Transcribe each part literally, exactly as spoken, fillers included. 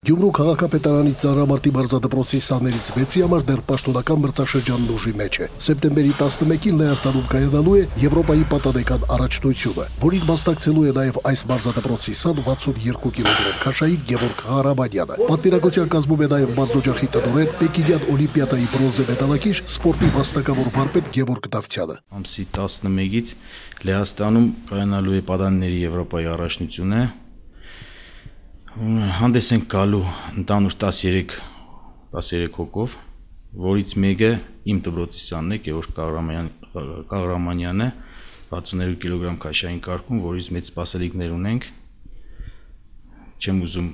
Գյումրու քաղաքապետարանի Ծանրամարտի մարզադպրոցի սաներից վեցի համար դեռ պաշտոնական մրցաշրջանն ուժի մեջ է։ Սեպտեմբերի տասնմեկին Լեհաստանում կայանալու է Եվրոպայի պատանեկան առաջնությունը, որին մասնակցելու է նաև այս մարզադպրոցի սան վաթսունյոթ կիլոգրամ քաշայի Գևորգ Ղարաբանյանը։ Պատվիրակության կազմում է նաև մարզօջախի տնօրեն, Պեկինյան օլիմպիադայի բրոնզե մեդալակիր, սպորտի վաստակավոր վարպետ Գևորգ Դավթյանը։ Ամսի տասնմեկից Լեհաստանում կայանալու է Պատանիների Եվրոպայի առաջնությունը։ Հանդես ենք գալու ընդհանուր տասներեք հոգով, որից մեկը իմ դպրոցի սանն է, Գևորգ Ղարաբանյանը, վաթսուններեք կիլոգրամ քաշային կարգում, որից մեծ սպասելիքներ ունենք։ Չեմ ուզում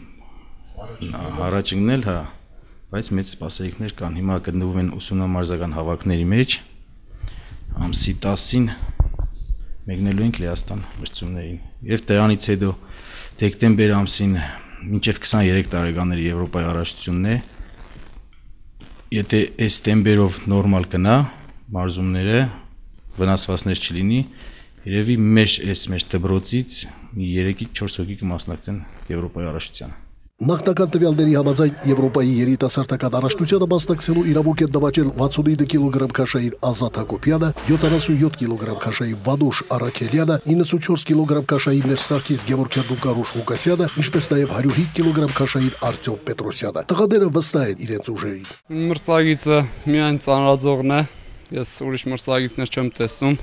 առաջ ընկնել, հա, բայց մեծ սպասելիքներ կան։ Հիմա գտնվում են ուսումնամարզական հավաքների մեջ։ Ամսի տասին մեկնելու ենք Լեհաստան մրցումներին։ Եվ դրանից հետո դեկտեմբեր ամսին մինչև քսաներեք տարեկանների Եվրոպայի առաջնությունն է։ Եթե այս տեմպերով նորմալ գնա մարզումները, վնասվածքներ չլինի, երևի մեր այս մեր դպրոցից մի երեքից չորս հոգի կմասնակցեն Եվրոպայի առաջնությանը։ Նախնական տվյալների համաձայն Եվրոպայի երիտասարդական առաջնությանը մասնակցելու իրավունք են նվաճել վաթսունինը կիլոգրամ քաշային Ազատ Հակոբյանը, յոթանասունյոթ կիլոգրամ քաշային Վանուշ Արաքելյանը, իննսունչորս կիլոգրամ քաշային Սարգիս Գևորգյանն ու Կարուշ Ղուկասյանը, ինչպես նաև հարյուրհինգ կիլոգրամ քաշային Արտյոմ Պետրոսյանը։ Տղաները վստահ են իրենց ուժերին։ Մրցակիցը միայն ծանրաձողն է, ես ուրիշ մրցակիցներ չեմ տեսնում։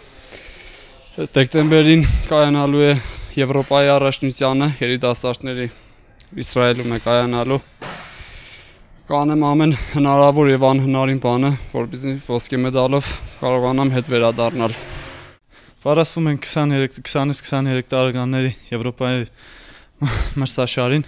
Դեկտեմբերին կայանալու է Եվրոպայի առաջնությանը երիտասարդների Իսրայելում է կայանալու։ Կանեմ ամեն հնարավոր եւ անհնարին բանը, որպեսզի ոսկե մեդալով կարողանամ հետ վերադառնալ։ Պատրաստվում ենք քսաներեք քսանից քսաներեք տարեկանների Եվրոպայի մրցաշարին։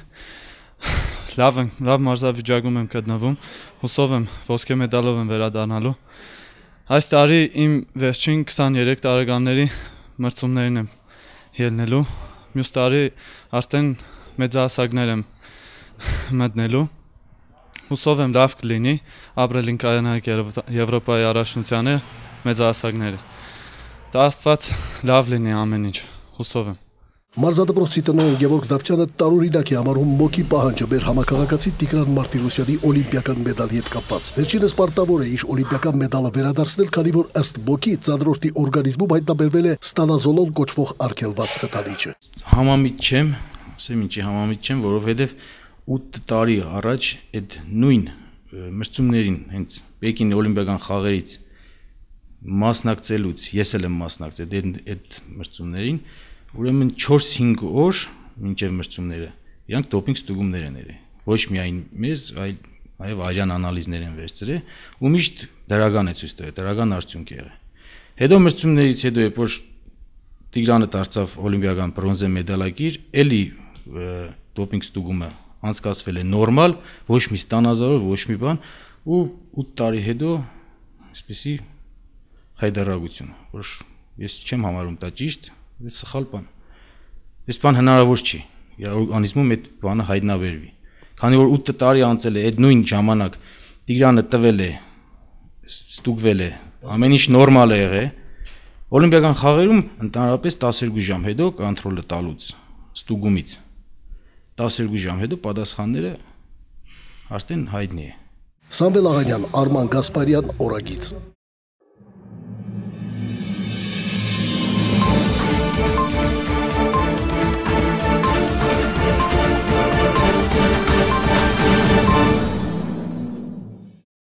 Լավ եմ, լավ մարզավիճակում եմ գտնվում։ Հուսով եմ ոսկե մեդալով եմ վերադառնալու։ Այս տարի իմ վերջին քսաներեք տարեկանների մրցումներին եմ ելնելու։ Մյուս տարի արդեն մեծահասակներ եմ մտնելու։ Հուսով եմ լավ կլինի, ապրելին կայանայք Եվրոպայի առաջնությանը մեծահասակները։ Դա Աստված լավ լինի ամեն ինչ, հուսով եմ։ Մարզադպրոցի տնօրեն Գևորգ Դավթյանը տարօրինակ է համարում ՄՕԿ-ի պահանջը մեր համակարգացի Տիգրան Մարտիրոսյանի օլիմպիական մեդալի հետ կապված։ Վերջինս պարտավոր է իր օլիմպիական մեդալը վերադարձնել, քանի որ ըստ ՄՕԿ-ի ծանրորդի օրգանիզմում հայտնաբերվել է ստանազոլոն կոչվող արգելված խտանիճը։ Համամիտ չեմ, ասեմ ինչի համամիտ չեմ, որովհետև ութ տարի առաջ այդ նույն մրցումներին, հենց Պեկինի օլիմպիական խաղերից մասնակցելուց, ես էլ եմ մասնակցել այդ մրցումներին, ուրեմն չորս-հինգ օր մինչև մրցումները իրանք դոպինգ ստուգումներ են եղել։ Ոչ միայն մեզ, այլ այլ արյան անալիզներ են վերցրել ու միշտ դրական է ցույց տվել, դրական արդյունք է եղել։ Հետո մրցումներից հետո երբ որ Տիգրանը դարձավ օլիմպիական բրոնզե մեդալակիր, էլի դոպինգ ստուգումը անցկացվել է նորմալ, ոչ մի ստանազարով, ոչ մի բան ու ութ տարի հետո այսպեսի խայդարագություն, որ ես չեմ համարում դա ճիշտ, դա սխալ բան։ Այս բան հնարավոր չի։ Օրգանիզմում այդ բանը հայտնաբերվի։ Քանի որ ութ տարի անցել է, այդ նույն ժամանակ Տիգրանը տվել է, ստուգվել է, ամեն ինչ նորմալ է եղել։ Օլիմպիական խաղերում ընդհանրապես տասներկու ժամ հետո կոնտրոլը տալուց, ստուգումից տասներկու ժամ հետո պատասխանները արդեն հայտնի է։ Սամվել Աղանյան, Արման Գասպարյան, Օրագիծ։